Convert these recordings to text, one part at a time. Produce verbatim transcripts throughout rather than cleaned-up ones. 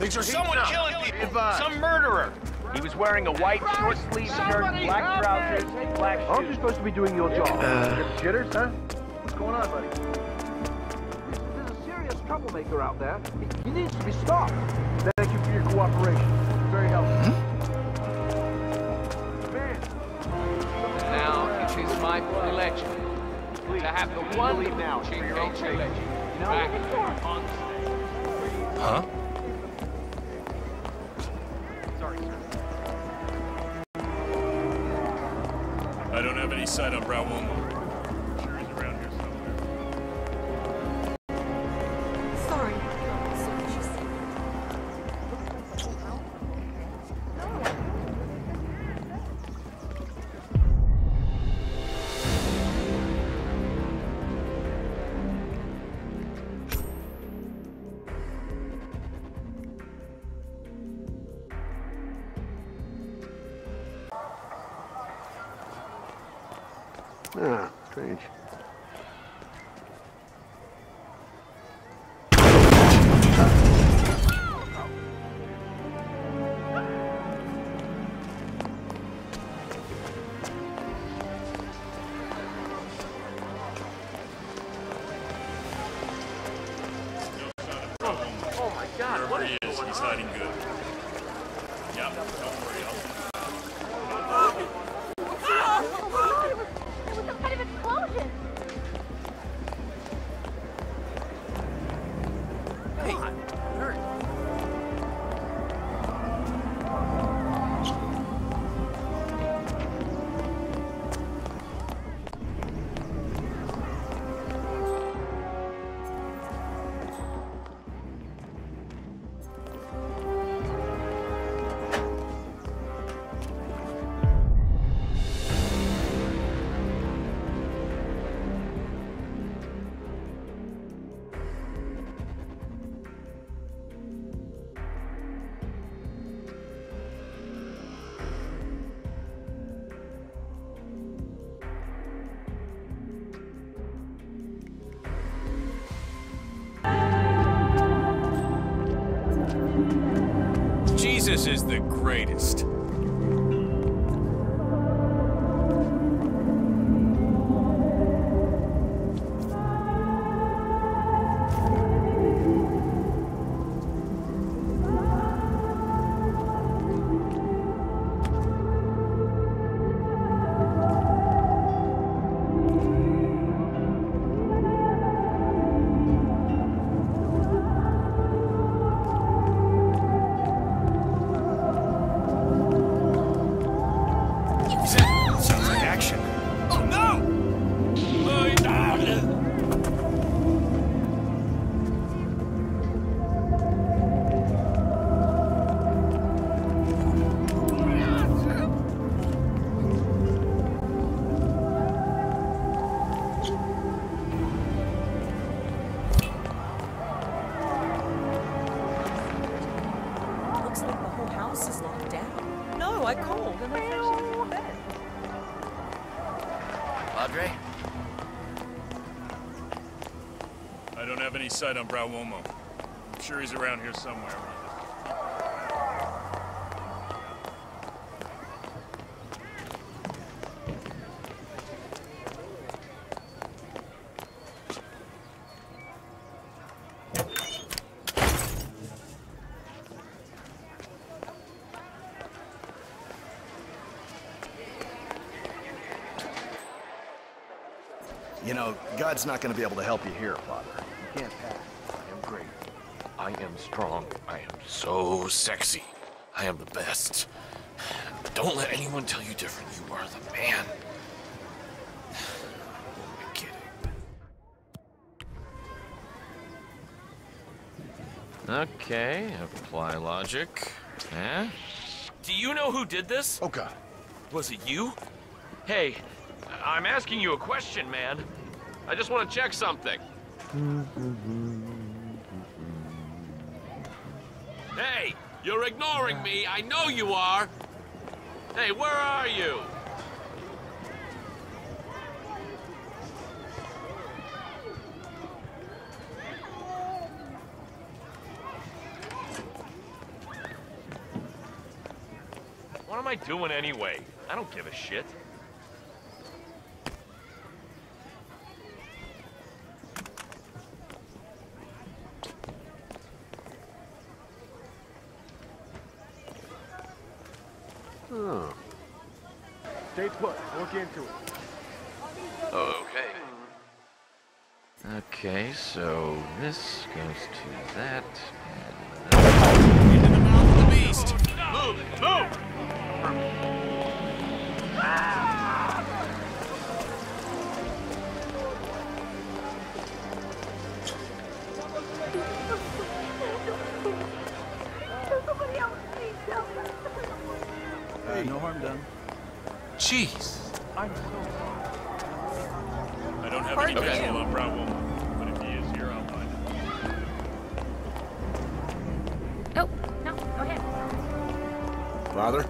There's someone killing people. Some murderer. He was wearing a white short sleeve shirt, black trousers, black shoes. Aren't you supposed to be doing your job? Uh, Get jitters, huh? What's going on, buddy? There's a serious troublemaker out there. He, he needs to be stopped. Thank you for your cooperation. It's very helpful. Man. And now it is my pleasure to have the one now G K J back on stage. Huh? Sorry, sir. I don't have any sight on Brown Woman. Sure he's around here somewhere. Sorry. Ah, strange. Oh my God! What Wherever is he is, going he's on? hiding good. Yep, don't worry. I'll... It was some kind of explosion. Hey, hurt. Jesus is the greatest. Sounds like action. Oh no! Looks like the whole house is locked down. No, I called and I said she's in bed. Padre? I don't have any sight on Brown Womo. I'm sure he's around here somewhere. You know, God's not gonna be able to help you here, Father. You can't pass. I am great. I am strong. I am so sexy. I am the best. Don't let anyone tell you different. You are the man. I'm kidding. Okay, apply logic. Eh? Do you know who did this? Oh, God. Was it you? Hey, I'm asking you a question, man. I just want to check something. Hey, you're ignoring me. I know you are. Hey, where are you? am I doing anyway? I don't give a shit. Huh. Stay put. Look into it. Okay. Okay, so this goes to that, and that. Into the mouth of the beast! Move! Move! Uh, no harm done. Jeez. I'm so sorry. I don't have any Pardon visual you. on Brown Woman, but if he is here, I'll find him. Oh, no, go ahead. Father?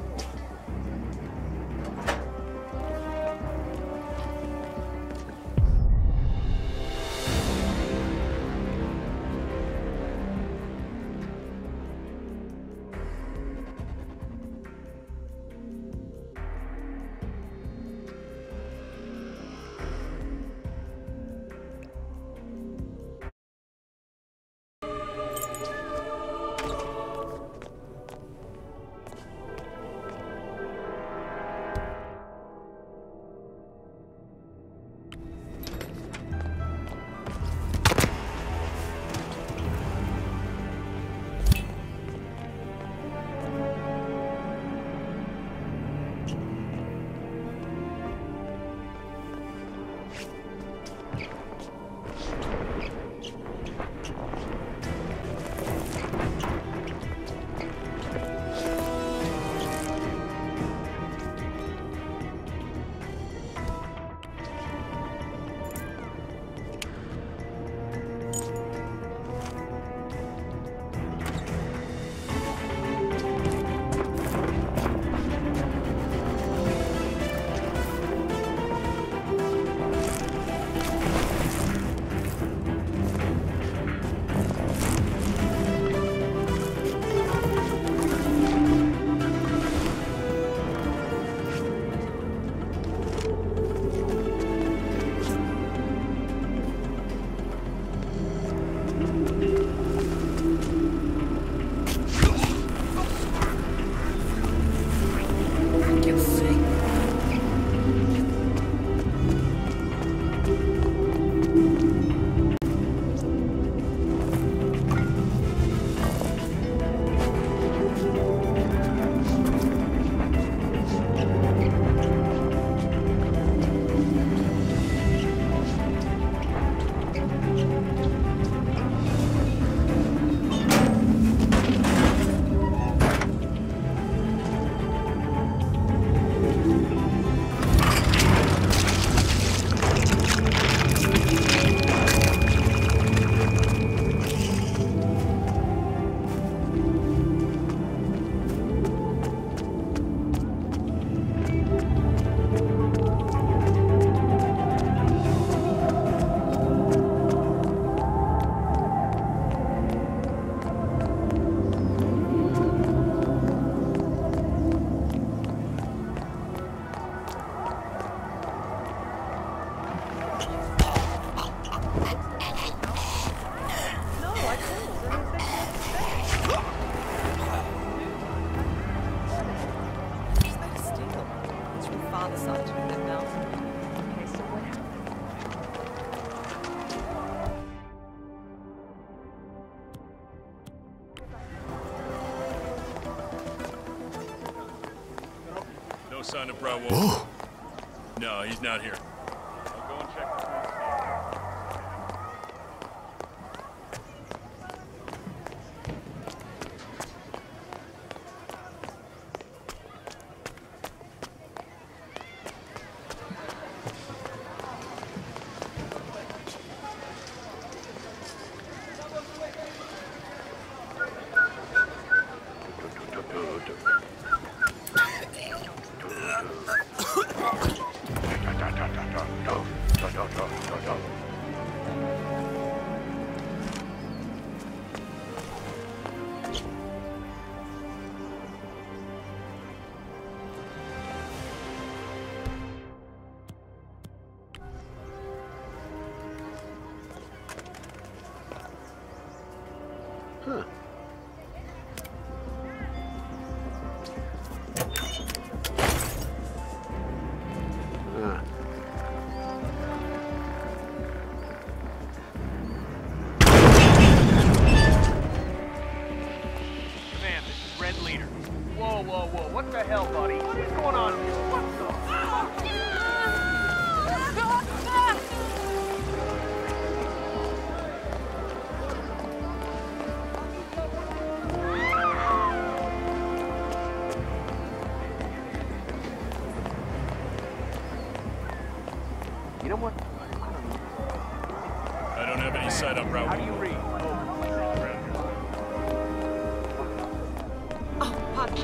No sign of Brown Woman. No, he's not here. I'll go and check the police. Da, da, da, da. Huh. Ah. Command, this is Red Leader. Whoa, whoa, whoa. What the hell, buddy? What's going on here? What the fuck? You know what? I don't have any sight on Route How do you one. read? Oh, pardon.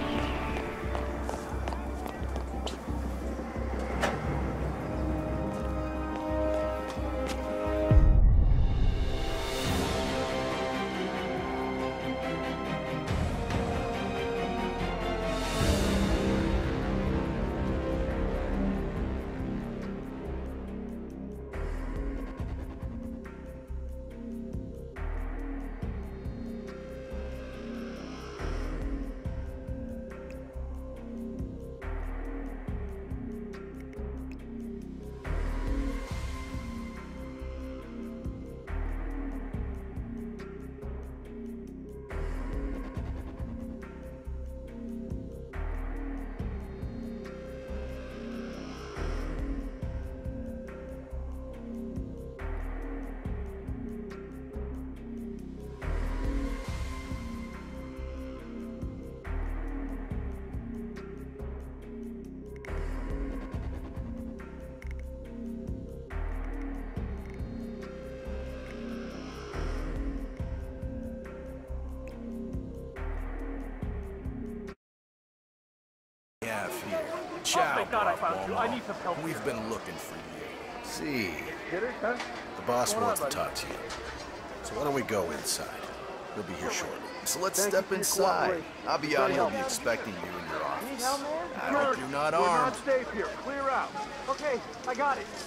Have here. Ciao, thank God I found you. I Cuomo. need some help We've here. been looking for you. See, Hitters, huh? the boss What's going on, wants to buddy? talk to you. So why don't we go inside? He'll be here shortly. So let's Thank you step for your inside. cooperation. Aviano Very will be helpful. expecting you in your office. Hell, man. I hope you're not We're armed. not safe here. Clear out. Okay, I got it.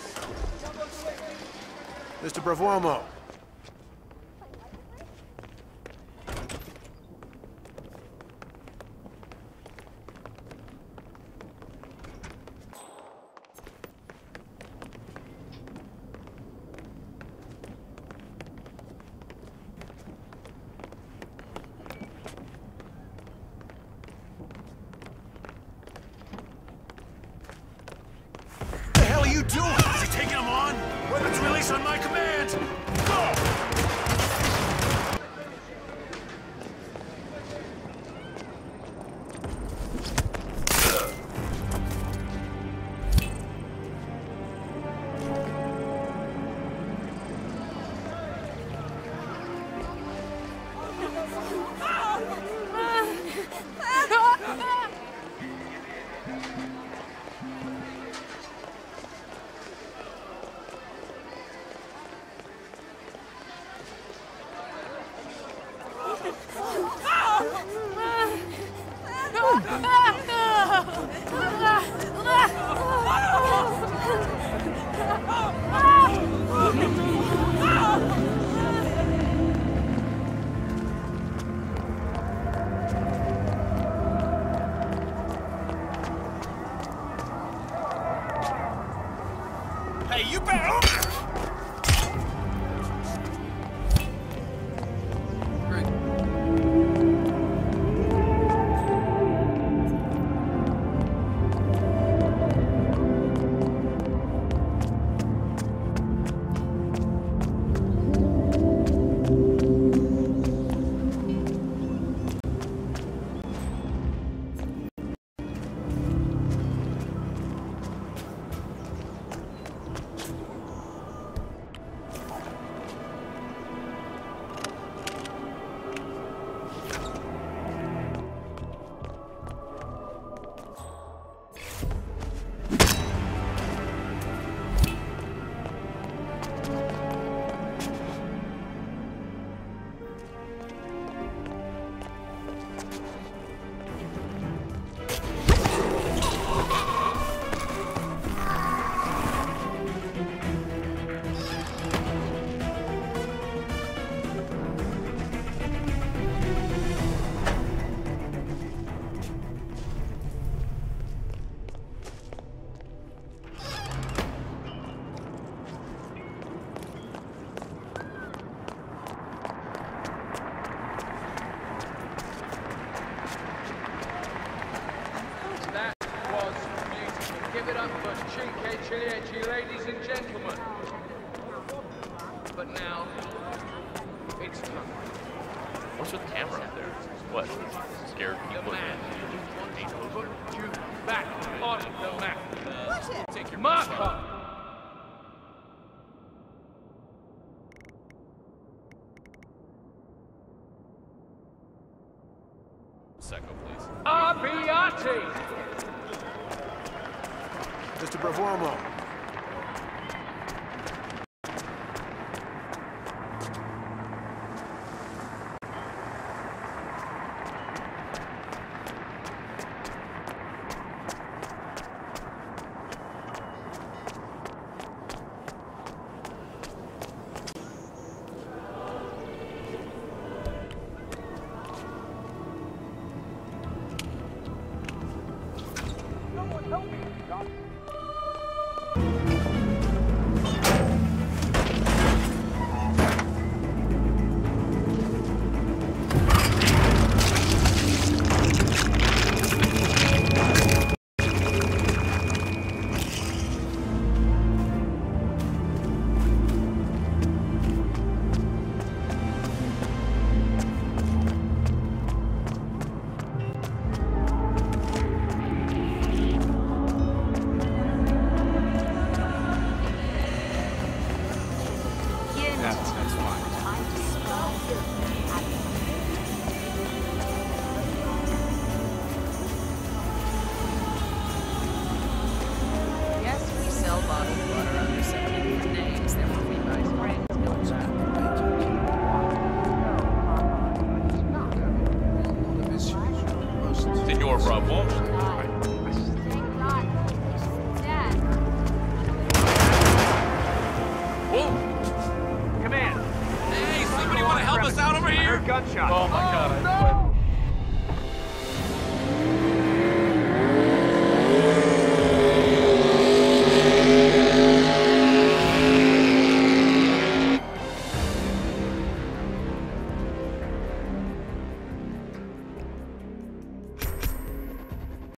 Mister Bravomo. What the hell are you doing? Is he taking him on? Weapons release on my command! Go! Hey, you better... for Cinque Ciliegi, ladies and gentlemen. But now, it's time. What's with the camera up there? What? Scared The people? man who wants to put you back on the map. Watch it! Take your Marco! Secco, please. Abbiati! Mister Bravomo,